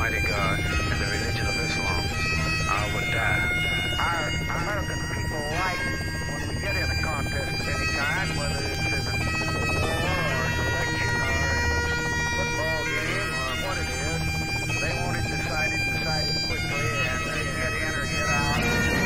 Almighty God and the religion of Islam, I would die. Our American people like when we get in a contest of any kind, whether it's in a war or an election or in a football game or what it is, they want it decided quickly and get in or get out.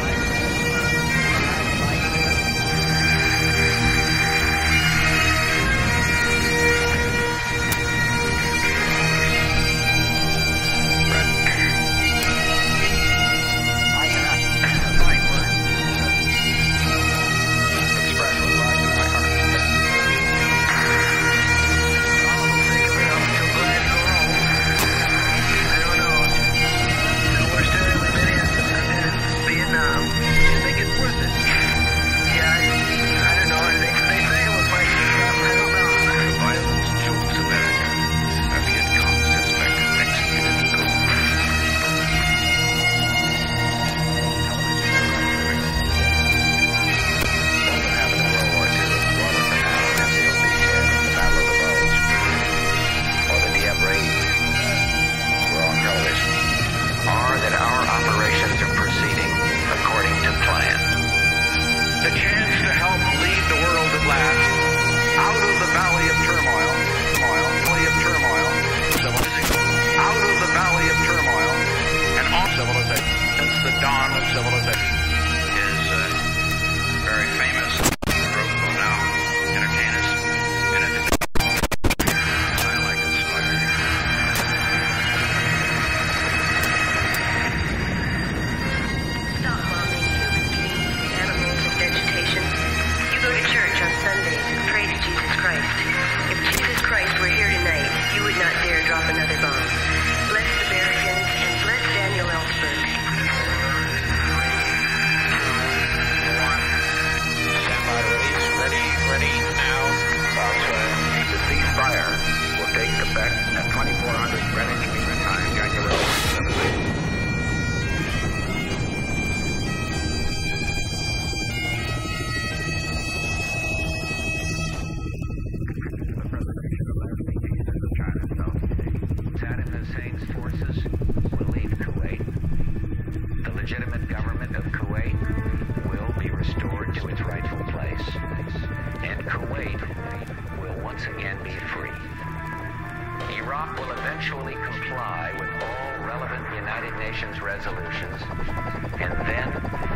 Resolutions, and then,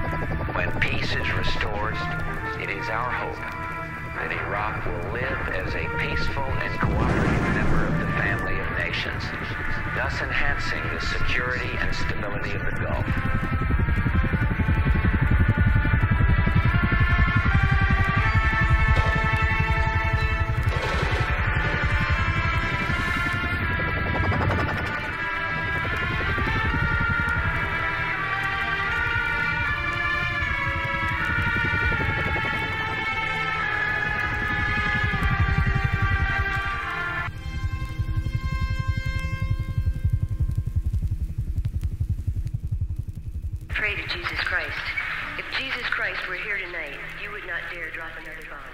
when peace is restored, it is our hope that Iraq will live as a peaceful and cooperative member of the family of nations, thus enhancing the security and stability of the Gulf. Pray to Jesus Christ. If Jesus Christ were here tonight, you would not dare drop another bomb.